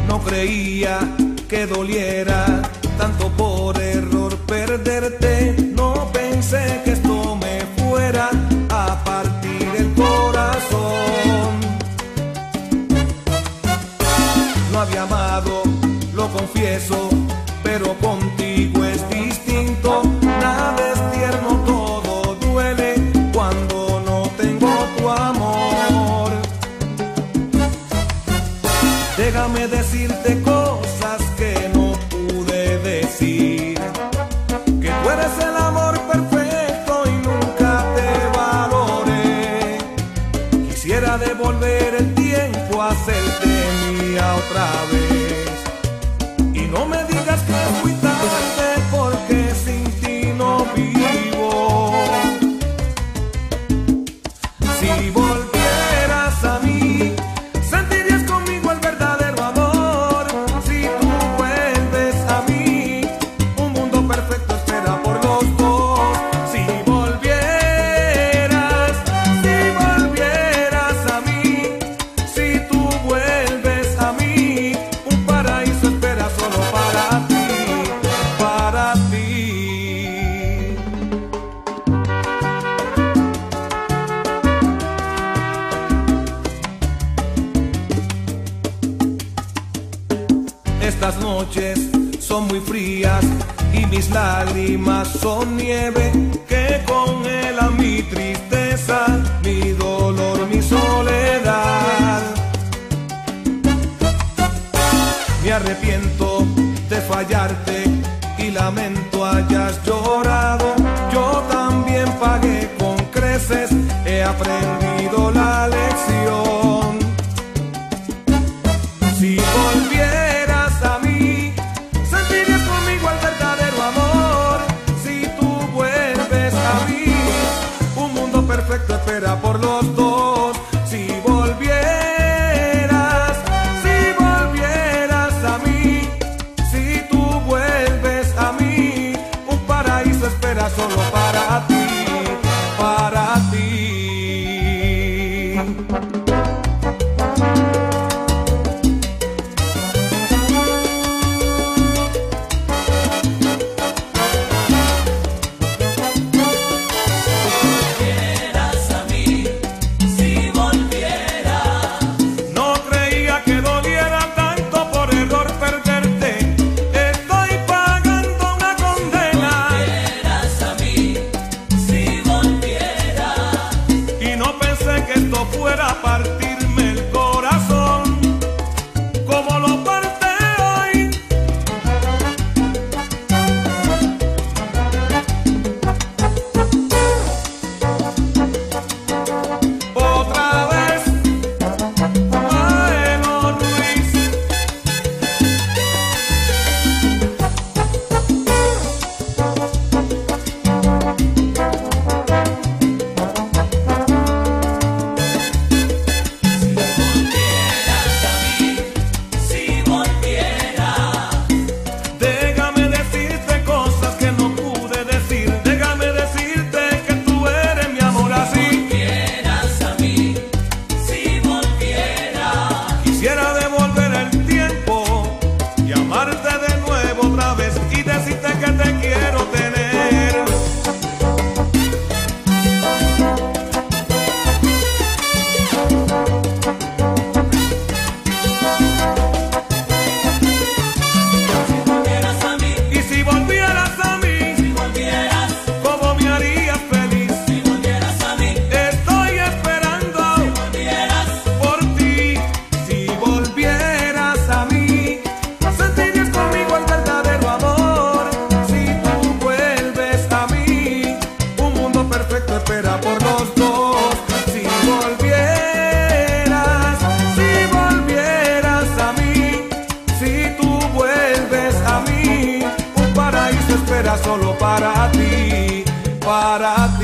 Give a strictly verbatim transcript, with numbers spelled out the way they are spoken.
No creía que doliera tanto por error perderte. No pensé que esto me fuera a partir el corazón. No había amado, lo confieso, pero contigo es distinto. Nada es tierno, todo duele cuando no tengo tu amor. Déjame decirte cosas que no pude decir, que tú eres el amor perfecto y nunca te valoré. Quisiera devolver el tiempo, hacerte mía otra vez. Y no me digas que fui tarde, porque sin ti no vivo. Si volvieras a mí, sentirías conmigo el verdadero amor. Si tú vuelves a mí, un mundo perfecto espera por los dos. Si volvieras, si volvieras a mí, si tú vuelves a mí, un paraíso espera solo para ti, para ti. Estas noches son muy frías y mis lágrimas son nieve que congela mi tristeza, mi dolor, mi soledad. Me arrepiento de fallarte y lamento hayas llorado. Yo también pagué con creces, he aprendido la lección. Si volvieras a mí, sentirías conmigo el verdadero amor. Si tú vuelves a mí, un mundo perfecto espera por los dos. Si volvieras, si volvieras a mí, si tú vuelves a mí, un paraíso espera solo para ti, para ti. No creía que doliera tanto por error perderte. Estoy pagando una condena. Y no pensé que esto fuera a partirme el corazón como lo parte hoy. Otra vez, Maelo Ruiz. Déjame decirte cosas que no pude decir. Déjame decirte que tú eres mi amor así. Quisiera devolver el tiempo y amarte de nuevo otra vez y decirte que te quiero tener. Y si volvieras a mí, ¿cómo me harías feliz? Estoy esperando por ti. Si volvieras a mí, sentirías conmigo el verdadero amor. Si tú vuelves a mí, un mundo perfecto espera por los dos. Si volvieras, si volvieras a mí, si tú vuelves a mí, un paraíso espera solo para ti, para ti.